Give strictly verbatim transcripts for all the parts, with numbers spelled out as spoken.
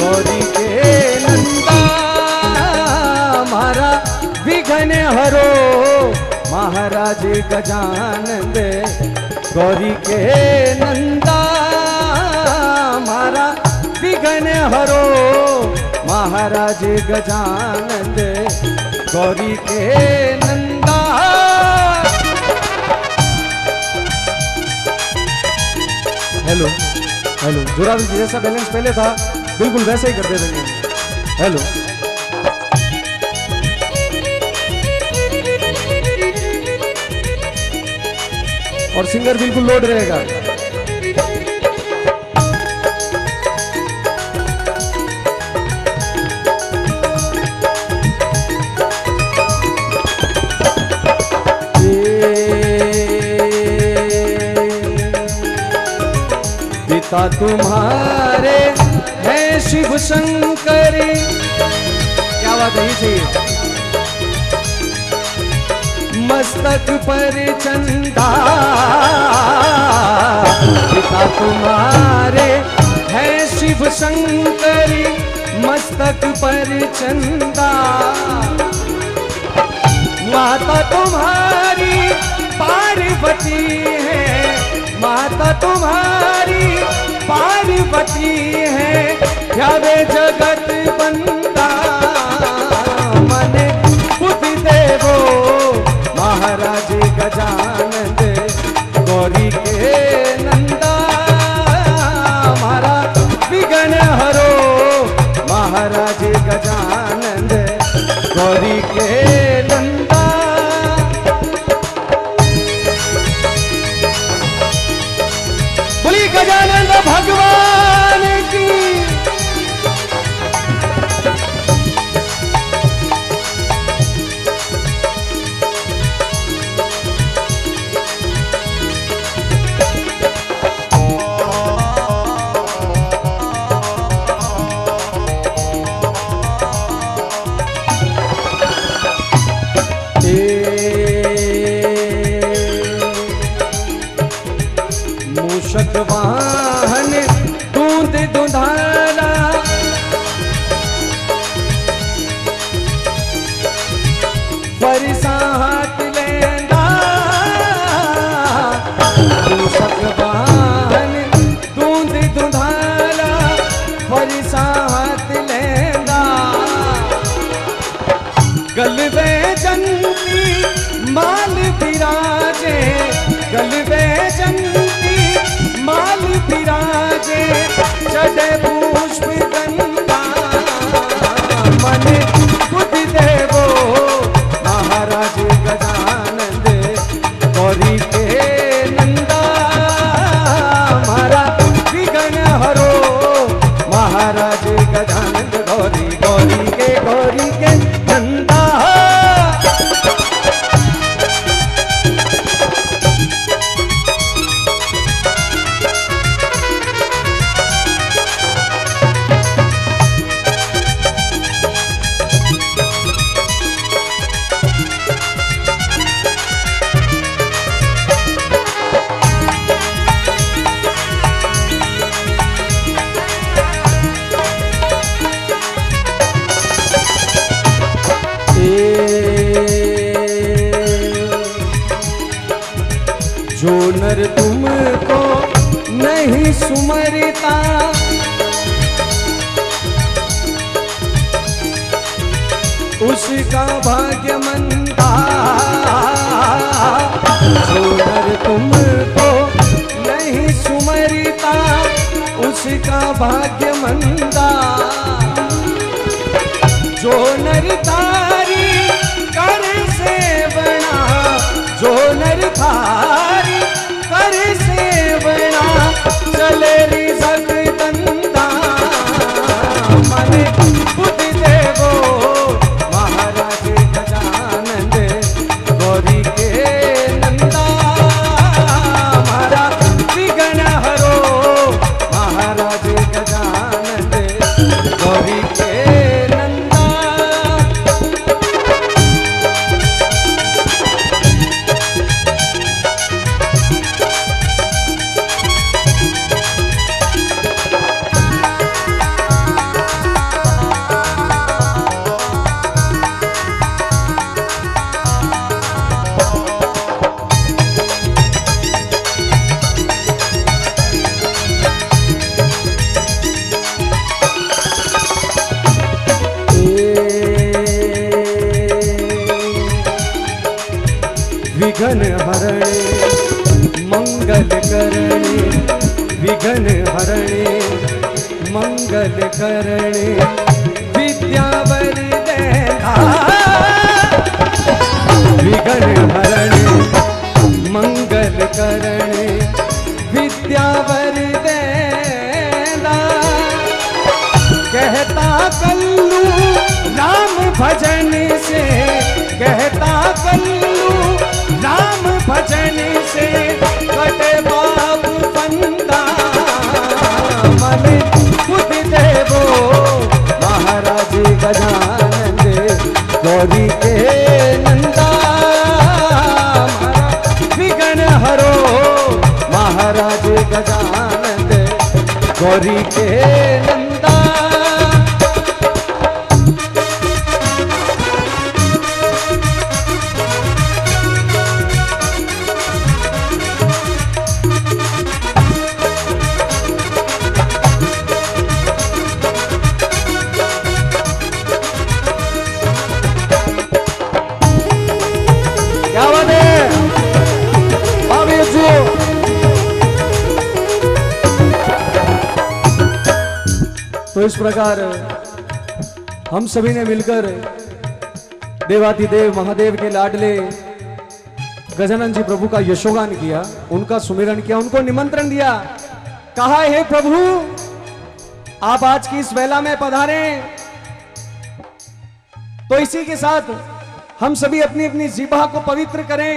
गौरी के नंदा मारा विघ्न हरो महाराज गजानंद। गौरी के नंदा मारा विघ्न हरो महाराज गजानंद। गौरी के नंदा। हेलो हेलो जोरा भी जैसा बैलेंस पहले था बिल्कुल वैसे ही कर दे देंगे। हेलो और सिंगर बिल्कुल लोड रहेगा। पिता तुम्हारे है शिव शंकर। क्या बात है, चाहिए मस्तक पर चंदा। पिता तुम्हारे है शिव शंकर मस्तक पर चंदा। माता तुम्हारी पार्वती है, माता तुम्हारी पार्वती है। ध्यावे जगत बंदा मन बुद्धि देवो महाराज गजानंद। गौरी के नंदा मारा विघ्न हरो महाराज गजानंद। गौरी के नंदा। बोली गजानंद भगवान की। मूषक वाहन दूध दुधारा। परिसा हाथ लेंदा। मूषक वाहन दूध दुधारा परिसा हाथ लेंदा। गलबे जंती माल विराजे, गलबे जंती माल विराजे। चढ़े पुष्प गंगा मन बुद्धि देवो महाराज गजानंद। गौरी के नंदा मारा विघ्न हरो महाराज गजानंद। गौरी गौरी के गौरी के नंदा। जो नर तुमको नहीं सुमरता उसका भाग्य मंदा। जो नर तुमको नहीं सुमरता उसका भाग्य मंदा। जो नर तारी कर से बना, जो नर थारी कर से बना। चले रिज़क दंदा मन बुद्धि देवो महाराज गजानंद। गौरी के नंदा मारा विघ्न हरो महाराज गजानंद। गौरी के नंदा। मंगल करणे विद्यावर देना विघ्न हरणे मंगल करणे विद्यावर देना कहता कल्लू राम भजन से कहता कल्लू राम भजन से कटे बाप बंदा मन खुद देवो महाराज गजानंद गौरी के नंदा विघ्न हरो महाराज गजानंद गौरी के नंदा। तो इस प्रकार हम सभी ने मिलकर देवाधिदेव महादेव के लाडले गजानन जी प्रभु का यशोगान किया, उनका सुमिरन किया, उनको निमंत्रण दिया, कहा हे प्रभु आप आज की इस वेला में पधारे। तो इसी के साथ हम सभी अपनी अपनी जीभा को पवित्र करें,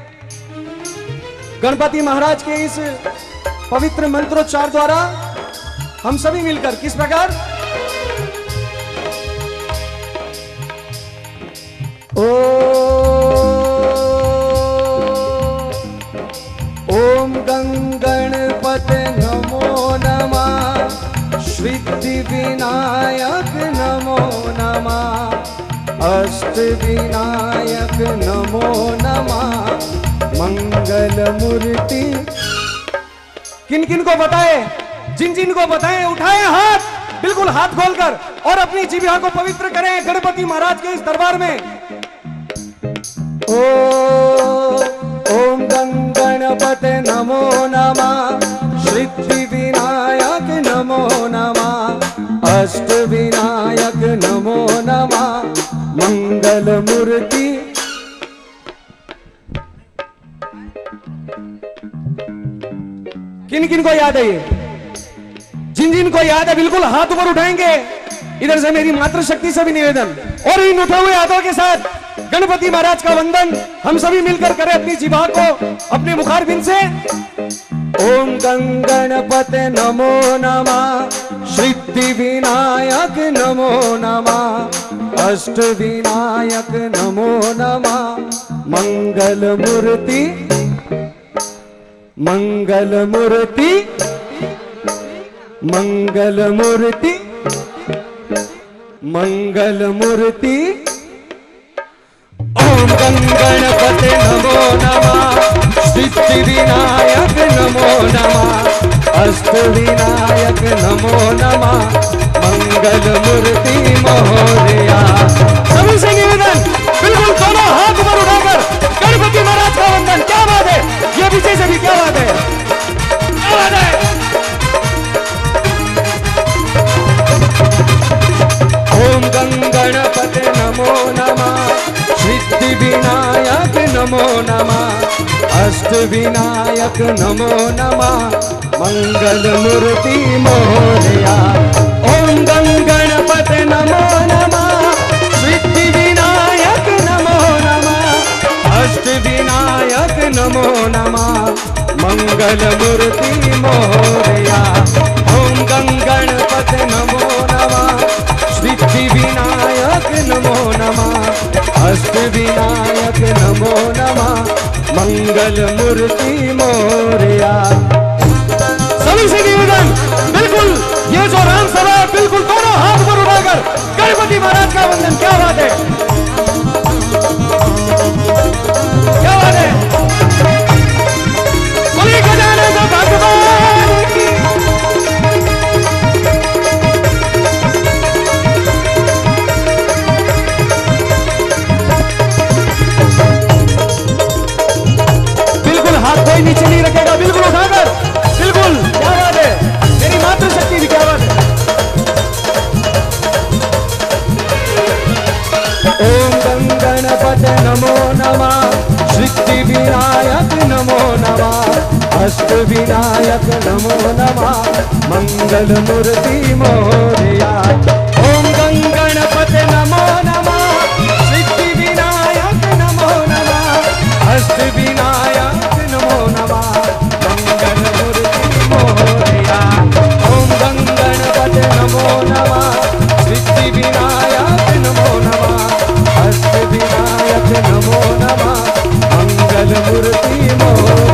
गणपति महाराज के इस पवित्र मंत्रोच्चार द्वारा हम सभी मिलकर किस प्रकार ओ ओम गंगणपते नमो नमः सिद्धि विनायक नमो नमः अष्ट विनायक नमो नमः मंगल मूर्ति। किन किन को बताए, जिन जिन को बताएं उठाएं हाथ, बिल्कुल हाथ खोलकर और अपनी जीवा को पवित्र करें गणपति महाराज के इस दरबार में। ओ ओम गणपते नमो नमः सिद्धि विनायक नमो नमः अष्ट विनायक नमो नमः मंगल मूर्ति। किन किन को याद है ये, जिन जिन को याद है बिल्कुल हाथ ऊपर उठाएंगे। इधर से मेरी मातृशक्ति से भी निवेदन, और इन उठे हुए हाथों के साथ गणपति महाराज का वंदन हम सभी मिलकर करें अपनी जीवा को अपने मुखारबिंद से। ओम गणपते नमो नमः सिद्धि विनायक नमो नमः अष्ट विनायक नमो नमः मंगल मूर्ति मंगल मूर्ति मंगल मूर्ति मंगल मूर्ति। ओम गणपते नमो नमः सिद्धि विनायक नमो नमः अष्ट विनायक नमो नमः मंगल मूर्ति मोरया। सभी से निवेदन, बिल्कुल दोनों हाथ ऊपर उठाकर गणपति महाराज का वंदन। क्या बात है, ये पीछे से भी क्या बात है, क्या बात है। ओम गणपते नमो नमः सिद्धि विनायक नमो नमः अष्ट विनायक नमो नमः मंगल मूर्ति मोरया। ओम गणपते नमो नमः सिद्धि विनायक नमो नमः अष्ट विनायक नमो नमः मंगल मूर्ति मोरया। ओम गणपते नमो नमः सिद्धि विनायक नमो नमः अष्ट विनायक नमो नमः मंगल मूर्ति मोरया। सभी से निवेदन, बिल्कुल ये जो राम सभा है बिल्कुल दोनों हाथ पर उठाकर गणपति महाराज का वंदन। क्या बात है, क्या बात है। बोलिए गजानन भगवान की। हाथ कोई नीचे नहीं रखेगा, बिल्कुल उठाकर, बिल्कुल। क्या बात है, मेरी मातृशक्ति भी क्या बात है। सिद्धि विनायक नमो नमः अष्ट विनायक नमो नमः मंगल मूर्ति मोरया। ओम गंगणपते नमो नमः सिद्धि विनायक नमो नमः अष्ट विनायक नमो नमः मंगल मूर्ति मोरया। ओम गंगणपते नमो नमः सिद्धि विनायक नमो नमः अष्ट विनायक नमो नमः मंगल मूर्ति मोरया।